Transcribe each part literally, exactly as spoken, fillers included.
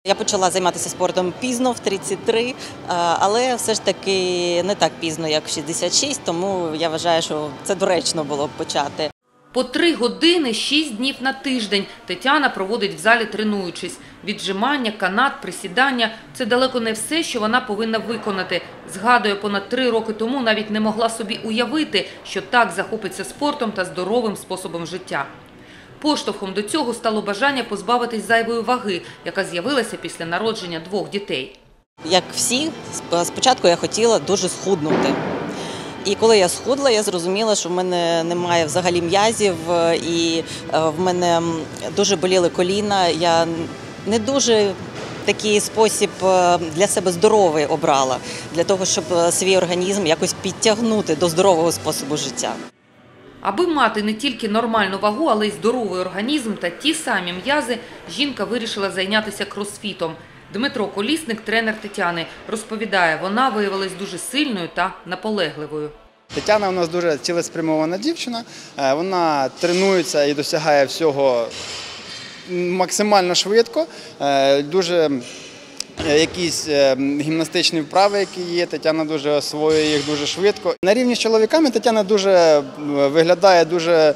Я почала займатися спортом пізно, в тридцять три, але все ж таки не так пізно, як в шістдесят шість, тому я вважаю, що це доречно було б почати. По три години, шість днів на тиждень Тетяна проводить в залі, тренуючись. Віджимання, канат, присідання – це далеко не все, що вона повинна виконати. Згадує, понад три роки тому навіть не могла собі уявити, що так захопиться спортом та здоровим способом життя. Поштовхом до цього стало бажання позбавитись зайвої ваги, яка з'явилася після народження двох дітей. Як всі, спочатку я хотіла дуже схуднути. І коли я схудла, я зрозуміла, що в мене немає взагалі м'язів, і в мене дуже боліли коліна. Я не дуже такий спосіб для себе здоровий обрала, для того, щоб свій організм якось підтягнути до здорового способу життя. Аби мати не тільки нормальну вагу, але й здоровий організм та ті самі м'язи, жінка вирішила зайнятися кросфітом. Дмитро Колісник, тренер Тетяни, розповідає, вона виявилась дуже сильною та наполегливою. Тетяна у нас дуже цілеспрямована дівчина, вона тренується і досягає всього максимально швидко, дуже якісь гімнастичні вправи, які є, Тетяна дуже освоює їх дуже швидко. На рівні з чоловіками Тетяна дуже виглядає дуже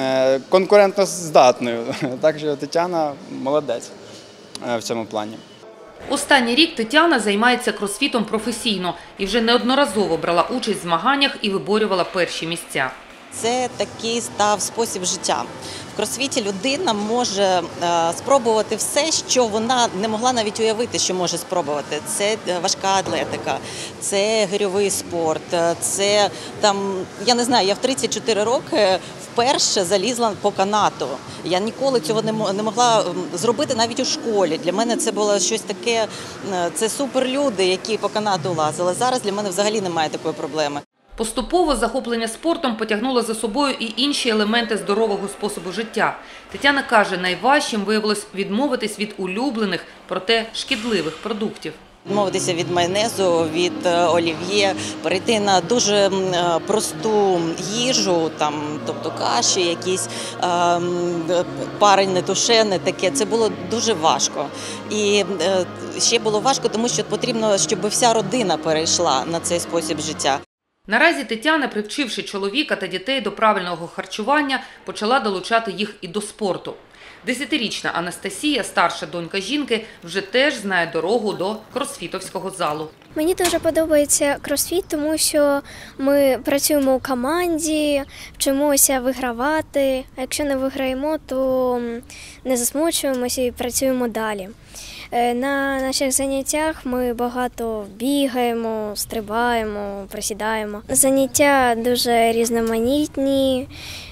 конкурентоздатною, так що Тетяна молодець в цьому плані. Останній рік Тетяна займається кросфітом професійно і вже неодноразово брала участь в змаганнях і виборювала перші місця. Це такий став спосіб життя. В кросфіті людина може спробувати все, що вона не могла навіть уявити, що може спробувати. Це важка атлетика, це гирьовий спорт, це там, я не знаю, я в тридцять чотири роки вперше залізла по канату. Я ніколи цього не могла зробити навіть у школі. Для мене це було щось таке, це суперлюди, які по канату лазили. Зараз для мене взагалі немає такої проблеми. Поступово захоплення спортом потягнуло за собою і інші елементи здорового способу життя. Тетяна каже, найважчим виявилось відмовитись від улюблених, проте шкідливих продуктів. Відмовитися від майонезу, від олів'є, перейти на дуже просту їжу, там, тобто каші, якісь е, парене, тушене, таке. Це було дуже важко. І е, ще було важко, тому що потрібно, щоб вся родина перейшла на цей спосіб життя. Наразі Тетяна, привчивши чоловіка та дітей до правильного харчування, почала долучати їх і до спорту. Десятирічна Анастасія, старша донька жінки, вже теж знає дорогу до кросфітовського залу. Мені дуже подобається кросфіт, тому що ми працюємо у команді, вчимося вигравати, а якщо не виграємо, то не засмучуємося і працюємо далі. На наших заняттях ми багато бігаємо, стрибаємо, присідаємо. Заняття дуже різноманітні,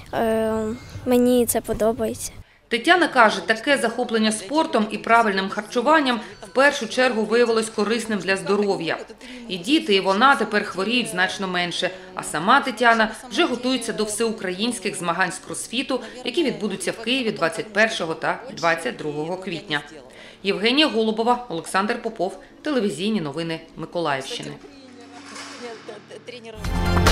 мені це подобається. Тетяна каже, таке захоплення спортом і правильним харчуванням в першу чергу виявилось корисним для здоров'я. І діти, і вона тепер хворіють значно менше. А сама Тетяна вже готується до всеукраїнських змагань з кросфіту, які відбудуться в Києві двадцять першого та двадцять другого квітня. Євгенія Голубова, Олександр Попов, телевізійні новини Миколаївщини.